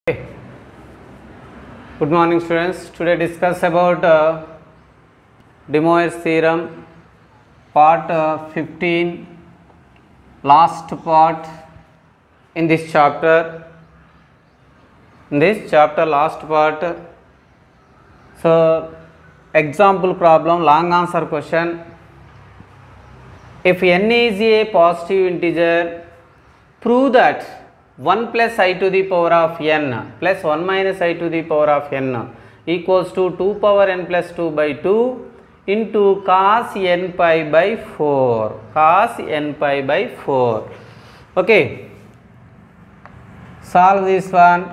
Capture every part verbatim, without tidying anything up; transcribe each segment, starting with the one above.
Good morning students. Today discuss about uh, De Moivre's theorem part uh, fifteen, last part in this chapter. In this chapter last part, so example problem, long answer question. If n is a positive integer, prove that one plus I to the power of n plus one minus I to the power of n equals to two power n plus two by two into cos n pi by four. Cos n pi by four. Okay. Solve this one.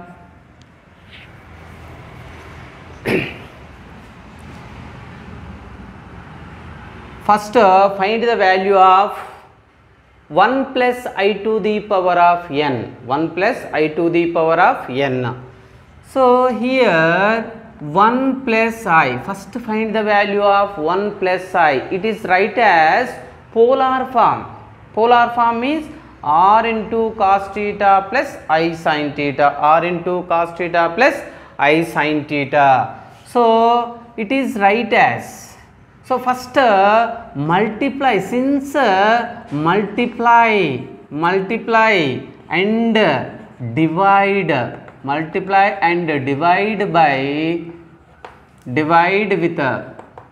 First, uh, find the value of one plus I to the power of n. one plus I to the power of n. So, here one plus I. First, find the value of one plus I. It is write as polar form. Polar form means r into cos theta plus I sin theta. r into cos theta plus I sin theta. So, it is write as. So, first uh, multiply, since uh, multiply, multiply and divide, multiply and divide by, divide with uh,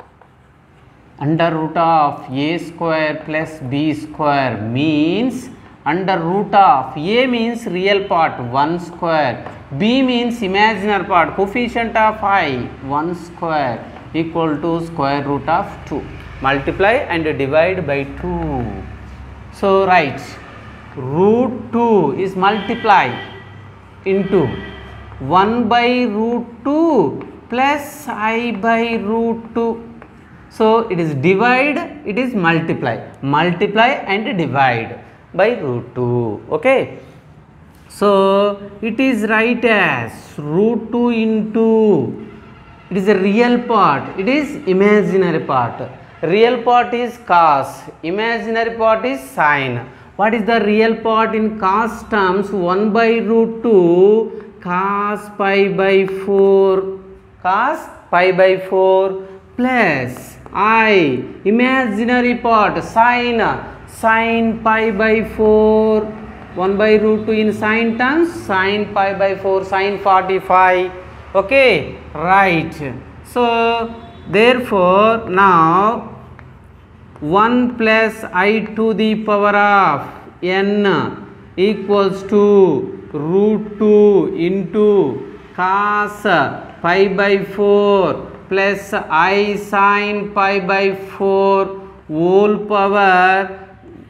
under root of a square plus b square means under root of a means real part one square, b means imaginary part coefficient of I one square equal to square root of two. Multiply and divide by two. So, write root two is multiply into one by root two plus I by root two. So, it is divide, it is multiply. Multiply and divide by root two. Okay. So, it is write as root two into, it is a real part, it is imaginary part. Real part is cos, imaginary part is sin. What is the real part in cos terms? one by root two cos pi by four, cos pi by four plus I, imaginary part sin, sin pi by four, one by root two in sin terms, sin pi by four, sin forty-five. Okay, right. So, therefore, now one plus I to the power of n equals to root two into cos pi by four plus I sin pi by four whole power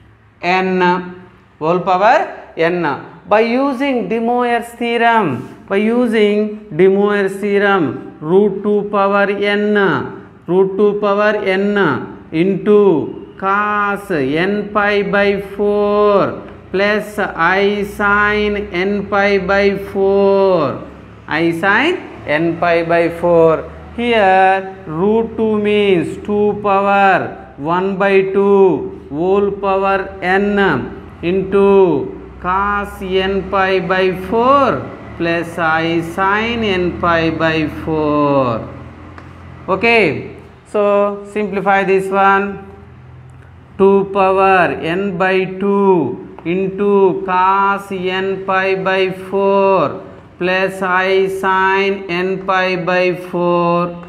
n, whole power n. By using De Moivre's theorem, by using De Moivre's theorem, root two power n, root two power n into cos n pi by four plus I sin n pi by four, I sin n pi by four. Here root two means two power one by two whole power n into cos n pi by four plus I sin n pi by four. Okay. So, simplify this one. two power n by two into cos n pi by four plus I sin n pi by four.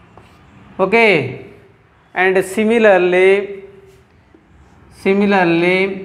Okay. And similarly, similarly,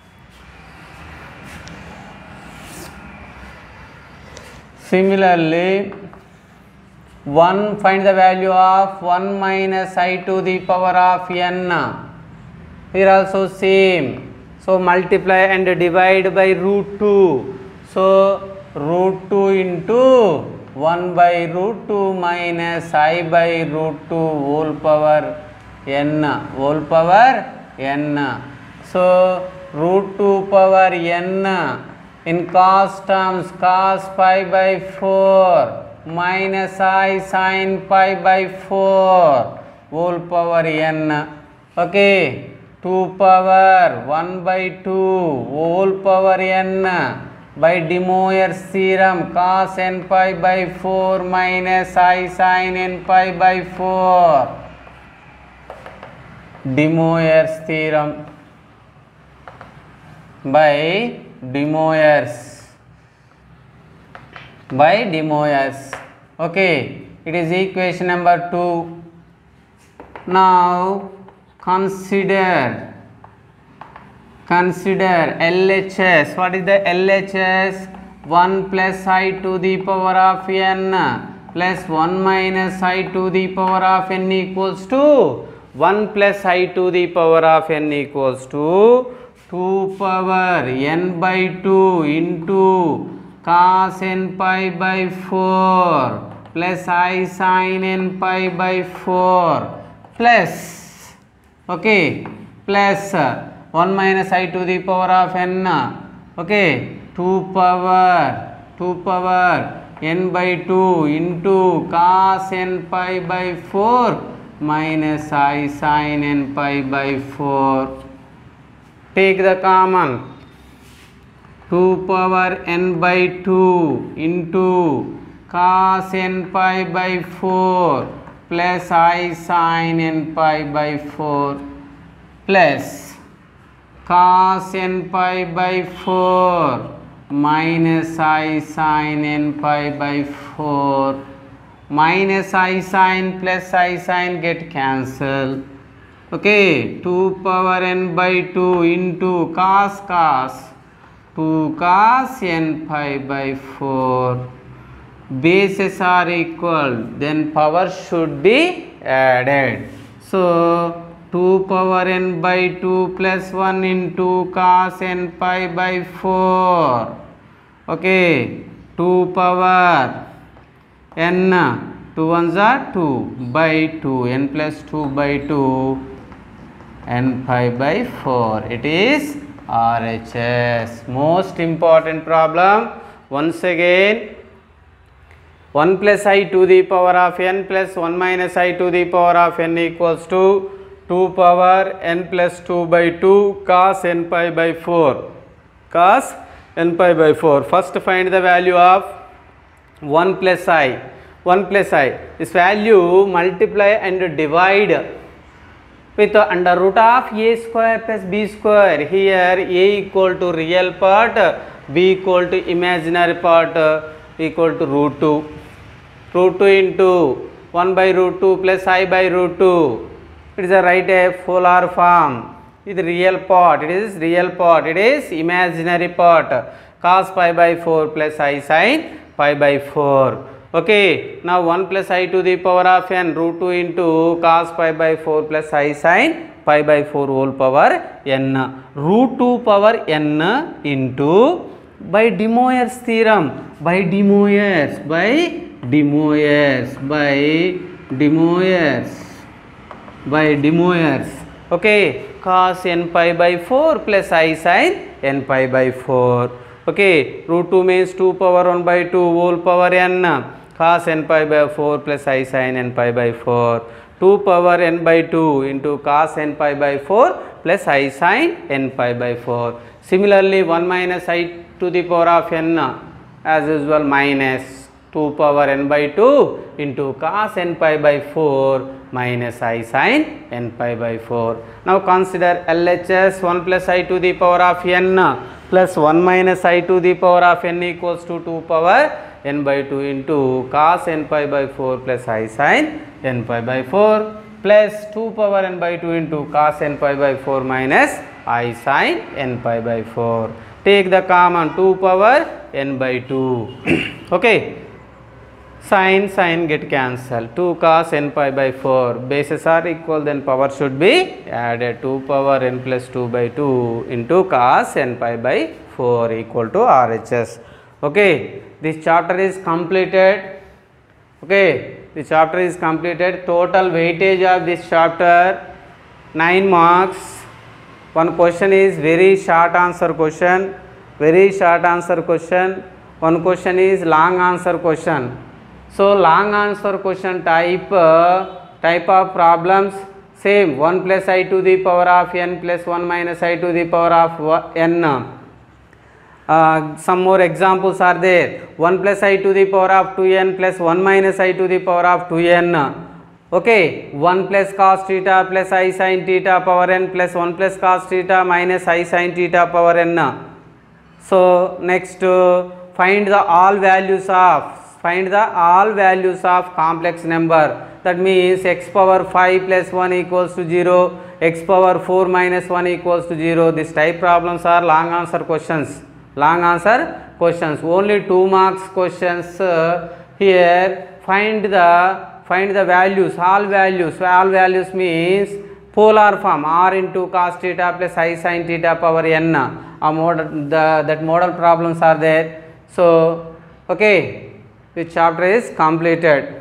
Similarly, one, find the value of one minus I to the power of n. Here also same. So, multiply and divide by root two. So, root two into one by root two minus I by root two whole power n, whole power n. So, root two power n in cos terms, cos pi by four minus I sin pi by four whole power n. Okay, two power one by two whole power n by De Moivre's theorem cos n pi by four minus I sin n pi by four. De Moivre's theorem by De Moivre's by De Moivre's. Okay, it is equation number two. Now consider consider L H S. What is the L H S? one plus I to the power of n plus one minus I to the power of n equals to one plus I to the power of n equals to two power n by two into cos n pi by four plus I sin n pi by four plus, okay, plus one minus I to the power of n, okay, two power two power n by two into cos n pi by four minus I sin n pi by four. Take the common, two power n by two into cos n pi by four plus I sin n pi by four plus cos n pi by four minus I sin n pi by four. Minus I sin plus I sin get cancelled. Okay, two power n by two into cos cos two cos n pi by four. Bases are equal, then power should be added. So two power n by two plus one into cos n pi by four. Okay, two power n, two ones are two by two, n plus two by two, n pi by four. It is R H S. Most important problem. Once again, one plus I to the power of n plus one minus I to the power of n equals to two power n plus two by two cos n pi by four. Cos n pi by four. First find the value of one plus I. one plus I. This value multiply and divide with the under root of a square plus b square. Here a equal to real part, b equal to imaginary part, equal to root two. Root two into one by root two plus I by root two. It is a right a polar form. It is real part. It is real part. It is imaginary part. Cos pi by four plus I sin pi by four. Okay. Now one plus I to the power of n, root two into cos pi by four plus I sin pi by four whole power n. Root two power n into by De Moivre's theorem. By De Moivre's. By De Moivre's. By De Moivre's. By De Moivre's. Okay. Cos n pi by four plus I sin n pi by four. Okay. Root two means two power one by two whole power n. Cos n pi by four plus I sin n pi by four. two power n by two into cos n pi by four plus I sin n pi by four. Similarly, one minus I to the power of n, as usual, minus two power n by two into cos n pi by four minus I sin n pi by four. Now consider L H S. one plus I to the power of n plus one minus I to the power of n equals to two power n by two into cos n pi by four plus I sin n pi by four plus two power n by two into cos n pi by four minus I sin n pi by four. Take the common, two power n by two. Okay. Sin sin get cancelled. two cos n pi by four. Bases are equal, then power should be added. two power n plus two by two into cos n pi by four equal to R H S. Okay. This chapter is completed. Okay. This chapter is completed. Total weightage of this chapter nine marks. One question is very short answer question. Very short answer question. One question is long answer question. So long answer question type uh, type of problems same, one plus I to the power of n plus one minus I to the power of n. Uh, some more examples are there. one plus I to the power of two n plus one minus I to the power of two n. Okay, one plus cos theta plus I sin theta power n plus one plus cos theta minus I sin theta power n. So next, uh, find the all values of find the all values of complex number. That means x power five plus one equals to zero, x power four minus one equals to zero. This type problems are long answer questions. Long answer questions. Only two marks questions. Uh, here find the find the values. All values. All values means polar form r into cos theta plus I sin theta power n. A model the that model problems are there. So okay, this chapter is completed.